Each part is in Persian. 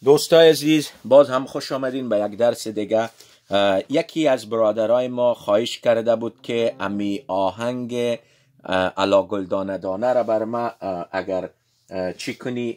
دوستای عزیز، باز هم خوش آمدین به یک درس دیگه. یکی از برادرای ما خواهش کرده بود که امی آهنگ الا گلدانه دانه را بر ما اگر چی کنی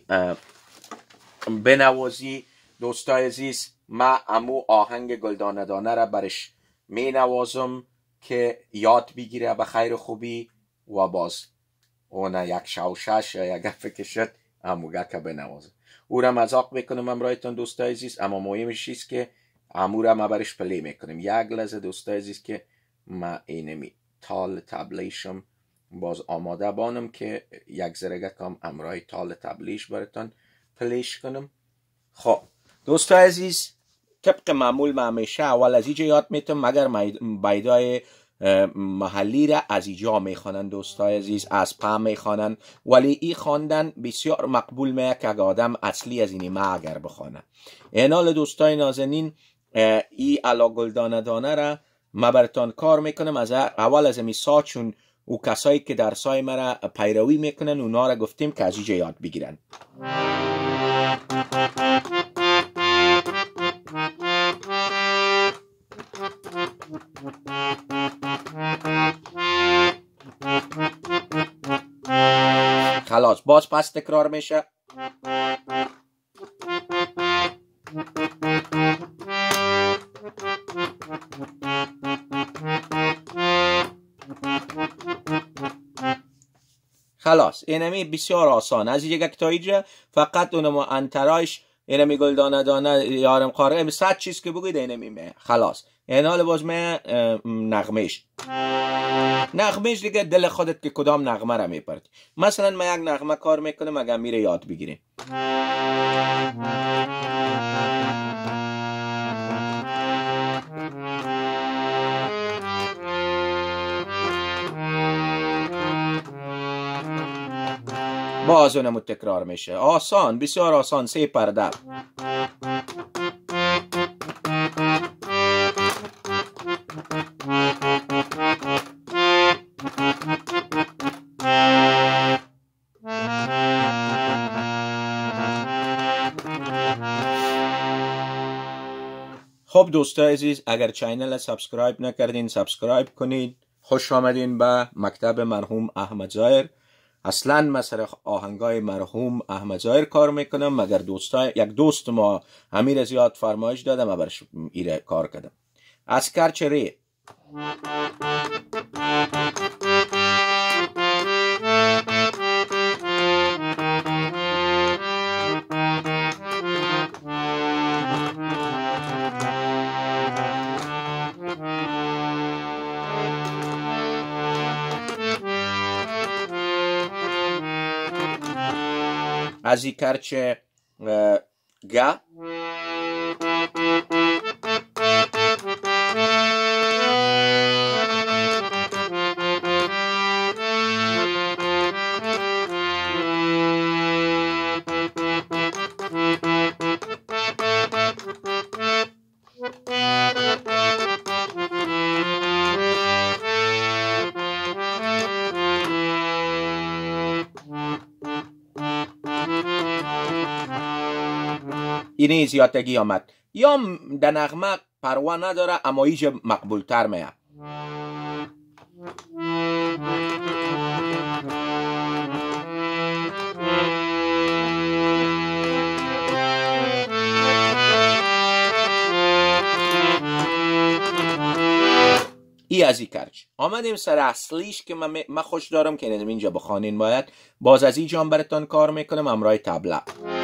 بنوازی. دوستای عزیز، ما امو آهنگ گلدانه دانه را برش می نوازم که یاد بگیره به خیر خوبی و باز اون یک شوشش یا یک فکر شد اموگه که بنوازم. او را مذاق میکنم امرایتون دوستای عزیز، اما مهمش است که امو را ما برش پلی میکنیم. یک لحظه دوستای عزیز که ما اینمی تال تبلیشم باز آماده بانم که یک زرگه کم امرای تال تبلیش براتون پلیش کنم. خب دوستای عزیز، طبق معمول ما همیشه اول از اینجا یاد میتم مگر بیدای محلی را از اینجا میخوانند. دوستای عزیز از پا میخوانند، ولی این خواندن بسیار مقبول میه که آدم اصلی از اینی ما اگر بخوانه. اینال دوستای نازنین، ای الا گلدانه دانه را ما براتون کار میکنم. از اول از امی چون او کسایی که درسای مرا پیروی میکنن اونا را گفتیم که از اینجا یاد بگیرن. خلاص باز پس تکرار میشه. خلاص اینمی بسیار آسان از اینجا تا اینجا، فقط اونمو انترایش اینمی گلدانه دانه یارم قاره صد چیز که بگید اینمی می. خلاص این حال باز می نغمهش دیگه دل خودت که کدام نغمه را میپرد. مثلا من یک نغمه کار میکنم اگر میره یاد بگیریم. باز اونمو تکرار میشه. آسان، بسیار آسان. 3 پرده. خب دوستای عزیز، اگر چینل سابسکرایب نکردین سابسکرایب کنید. خوش آمدین به مکتب مرحوم احمد ظاهر. اصلا من سر آهنگای مرحوم احمد ظاهر کار میکنم، مگر یک دوست ما امیر زیاد فرمایش داده ما برش ایره کار کردم. اسکر چری از این کرچه گا اینه زیادگی آمد. یا در نغمه پروا نداره اما ایجا مقبول تر میه. ای از این کرچ آمدیم سر اصلیش که من خوش دارم که اینجا بخوانین. باید باز از اینجا هم براتون کار میکنم امرای تبله.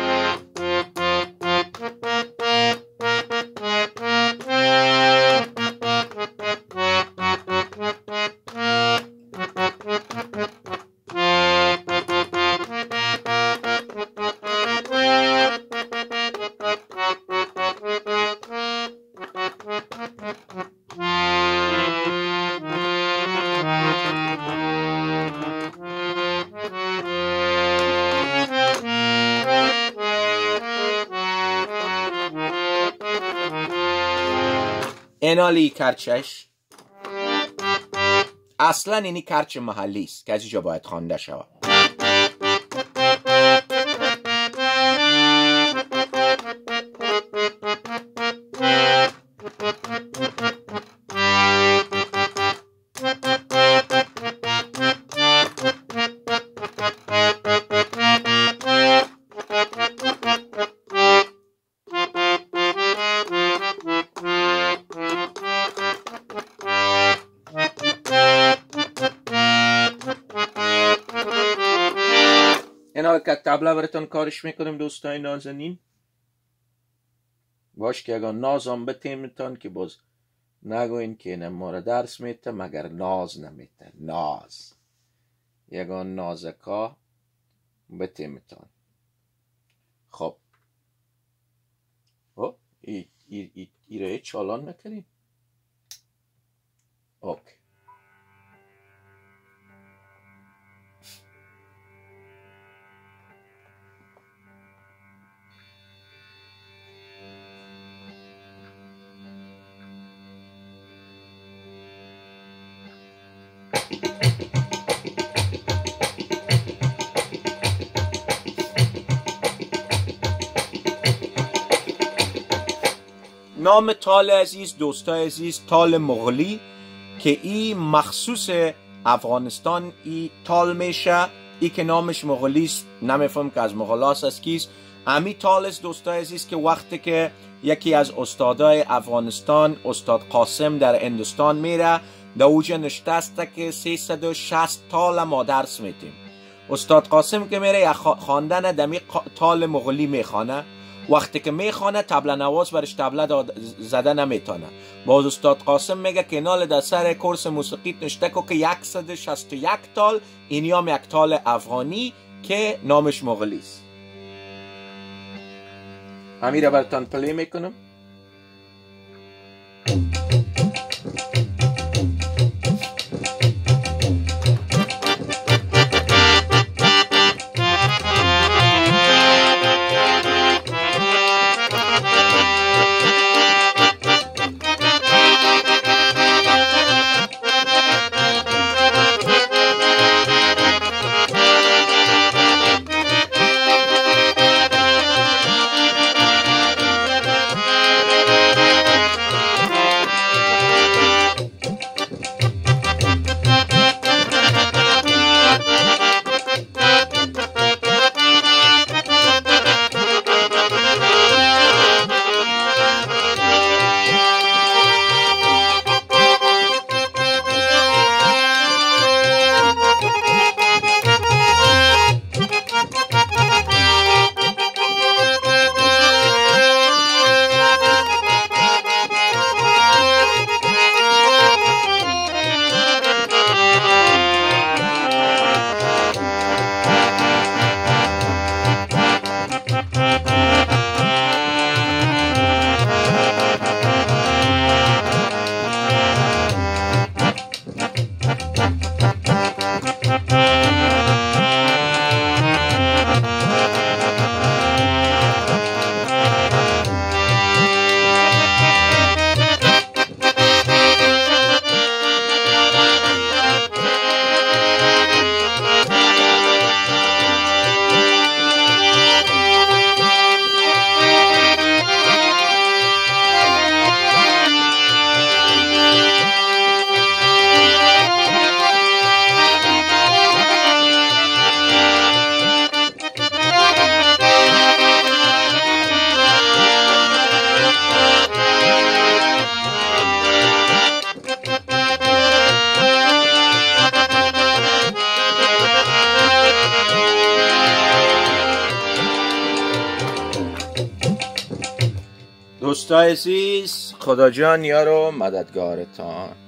اینالی کرچش اصلا اینی کرچ محلی است که از اینجا باید خوانده شود. که تبله براتون کارش میکنیم دوستای نازنین. باش که اگر نازم بتیمتان که باز نگوین که اینه ما را درس میته مگر ناز نمیته. ناز یگان نازکا بتیمتان. خب ای را چالان نکنیم. اوکی. نام تال عزیز دوستای عزیز تال مغلی که ای مخصوص افغانستان ای تال میشه. ای که نامش مغلی است نمیفهم که از مغلاس است کیست. امی تال است دوستای عزیز که وقتی که یکی از استادای افغانستان استاد قاسم در هندوستان میره در اوجه نشسته که 360 تال ما درس میتیم. استاد قاسم که میره خواندن دمی تال مغلی میخوانه. وقتی که میخوانه طبله نواز برش طبله زده نمیتونه. باز استاد قاسم میگه که نال در سر کورس موسیقی نشته که 161 تال این هم یک تال افغانی که نامش مغلی است. امیر براتون پلی میکنم. دوستای عزیز خدا جان یارو مددگارتان.